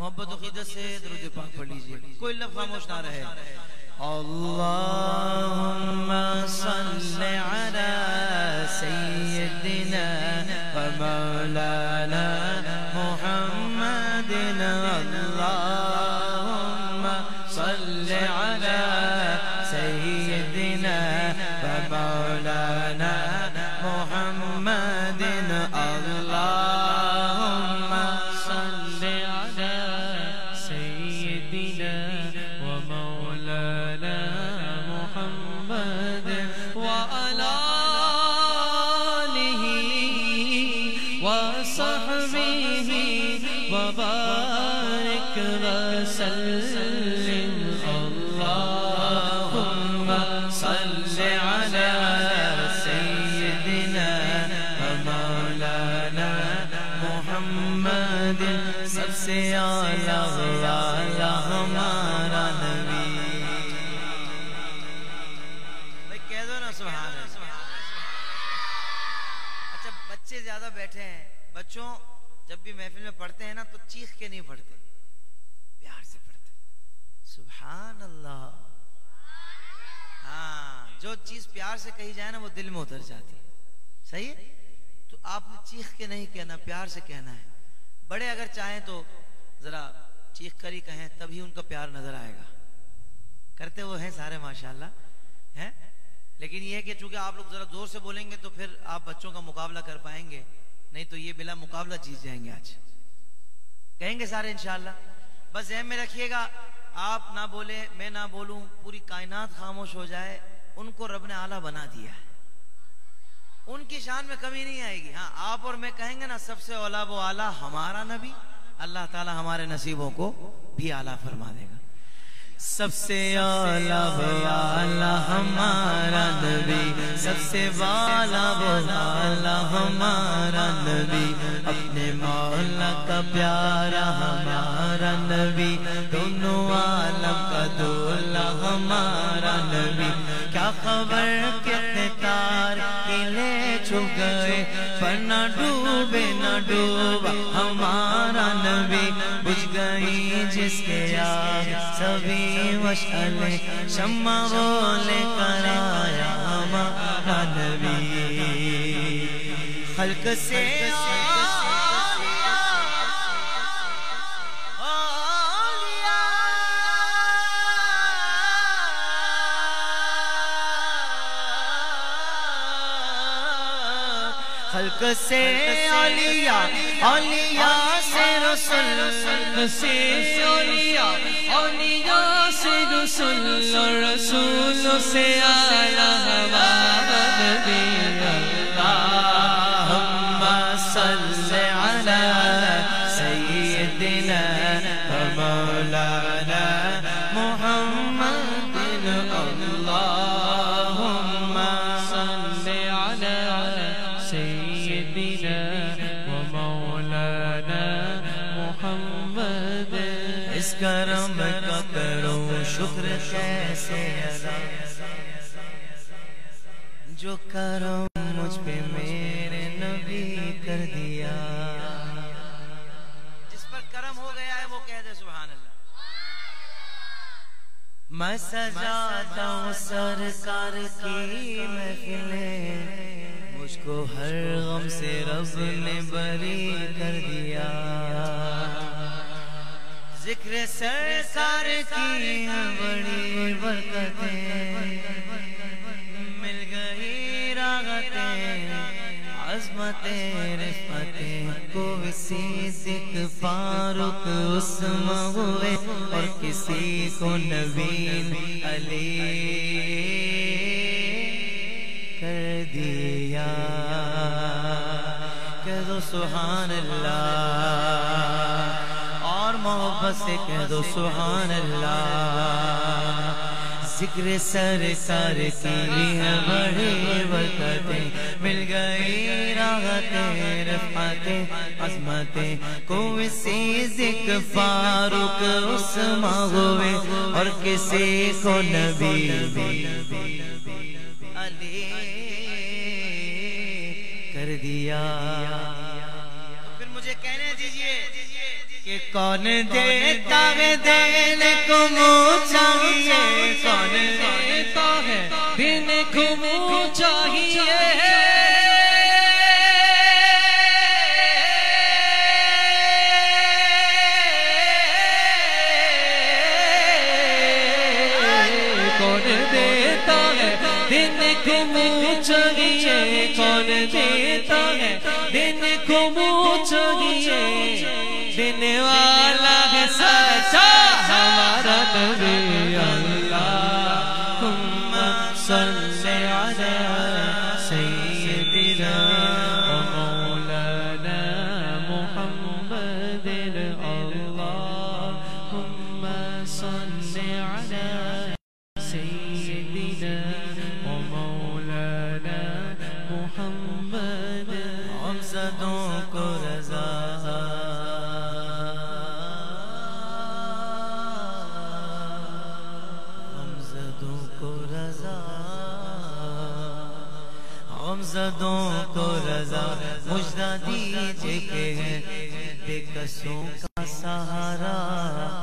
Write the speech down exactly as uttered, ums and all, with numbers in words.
محبت و عقیدت سے درود پاک پڑھ لیجئے، کوئی لفظ خاموش نہ رہے. اللہم صلی علی سیدنا و مولانا محمد. اللہم صلی علی سیدنا و مولانا محمد. اللہم صلی علی سیدنا و مولانا محمد وعلی آلہ وصحبہ وبارک وسلم. اللہم صلی علی سیدنا و مولانا محمد. سب سے اعلیٰ والا ہمارا نبی. بھائی کہہ دو نا سبحان اللہ. اچھا بچے زیادہ بیٹھے ہیں، بچوں جب بھی محفل میں پڑھتے ہیں نا تو چیخ کے نہیں پڑھتے، پیار سے پڑھتے. سبحان اللہ. ہاں جو چیز پیار سے کہی جائے نا وہ دل میں اتر جاتی ہے. صحیح ہے؟ تو آپ نے چیخ کے نہیں کہنا، پیار سے کہنا ہے. بڑے اگر چاہیں تو ذرا چیخ کر ہی کہیں، تبھی ان کا پیار نظر آئے گا. کرتے وہ ہیں سارے ماشاءاللہ ہیں، لیکن یہ ہے کہ چونکہ آپ لوگ ذرا زور سے بولیں گے تو پھر آپ بچوں کا مقابلہ کر پائیں گے، نہیں تو یہ بلا مقابلہ جیت جائیں گے. آج کہیں گے سارے انشاءاللہ. بس ذہن میں رکھیے گا، آپ نہ بولے میں نہ بولوں، پوری کائنات خاموش ہو جائے، ان کو رب نے اعلیٰ بنا دیا ہے، ان کی شان میں کمی نہیں آئے گی. ہاں آپ اور میں کہیں گے نا سب سے اولا وہ اعلیٰ ہمارا نبی، اللہ تعالی ہمارے نصیبوں کو بھی اعلیٰ فرما دے گا. سب سے اولا وہ اعلیٰ ہمارا نبی، سب سے والا وہ اعلیٰ ہمارا نبی، اپنے مولا کا پیارا ہمارا نبی، دونوں عالم کا دولا ہمارا نبی. کیا خبر کتنے تار قلعے چھپ گئے پر نہ ڈوبے نہ ڈوبا ہمارا نبی. بجھ گئی جس کے آگ سبھی مشعلیں، شمع وہ لے کر آیا ہمارا نبی. خلق سے خلق سے اولیاء، اولیاء سے رسول، سے اولیاء، اولیاء سے رسول، رسول سے اعلیٰ ہمارا نبی. اللہم صلی علی سیدنا و مولانا محمد. اللہم صلی علی سیدنا و مولانا محمد. اس کرم کا کروں شکر کیسے ادا، جو کرم مجھ پہ میرے نبی کر دیا. جس پر کرم ہو گیا ہے وہ کہہ دے سبحان اللہ. میں سجاتا ہوں سرکار کی محفلیں، مجھ کو ہر غم سے رب نے بری کر دیا. ذکر سرکار کی بڑی برکتیں، مل گئی راحتیں، عظمتیں رفعتیں کو صدیق فاروق عثمان ہوئے، اور کسی کو نبی علی کر دیا. کہہ دو سبحان اللہ، اور محبت سے کہہ دو سبحان اللہ. ذکر سرکار کی ہے بڑی برکتیں، مل گئی راحتیں رفعتیں عظمتیں کو صدیق فاروق عثمان ہوئے، اور کسی کو نبی علی کر دیا. تو پھر مجھے کہنے دیجئے کہ کون دیتا ہے دینے کو منہ چاہیے کون دیتا ہے دینے کو منہ چاہیے کون دیتا ہے دینے کو منہ چاہیے کون دیتا ہے دینے کو منہ چاہیے دینے والا ہے سچا ہمارا نبی اللہم صلی علی سیدنا و مولانا محمد اللہم صلی علی سیدنا و مولانا محمد غمزدوں کو رضا غمزدوں کو رضا مجدہ دیجئے کہ ہے بے کسوں کا سہارا